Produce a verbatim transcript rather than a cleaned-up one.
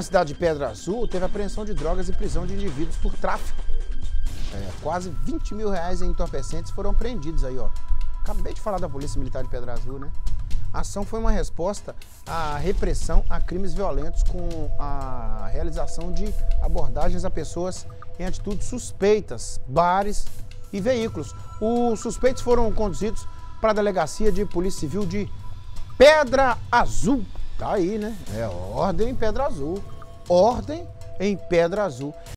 Na cidade de Pedra Azul, teve apreensão de drogas e prisão de indivíduos por tráfico. É, quase vinte mil reais em entorpecentes foram apreendidos aí, ó. Acabei de falar da Polícia Militar de Pedra Azul, né? A ação foi uma resposta à repressão a crimes violentos com a realização de abordagens a pessoas em atitudes suspeitas, bares e veículos. Os suspeitos foram conduzidos para a Delegacia de Polícia Civil de Pedra Azul. Tá aí, né? É ordem em Pedra Azul. Ordem em Pedra Azul.